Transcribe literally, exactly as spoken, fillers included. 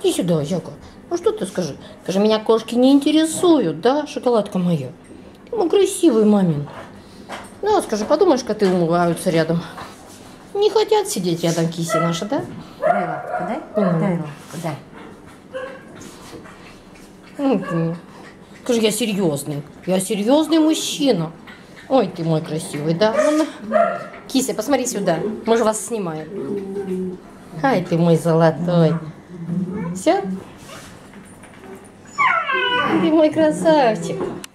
Иди сюда, Яка. Ну что ты скажи? Скажи, меня кошки не интересуют, да, шоколадка моя? Ты мой красивый мамин. Да, скажи, подумаешь, коты умываются рядом. Не хотят сидеть рядом киси наши, да? Дай лапку, дай? Mm. Дай лапку, дай. Mm. Скажи, я серьезный. Я серьезный мужчина. Ой, ты мой красивый, да? Кися, посмотри сюда. Мы же вас снимаем. Ай, ты мой золотой. Все? Ты мой красавчик.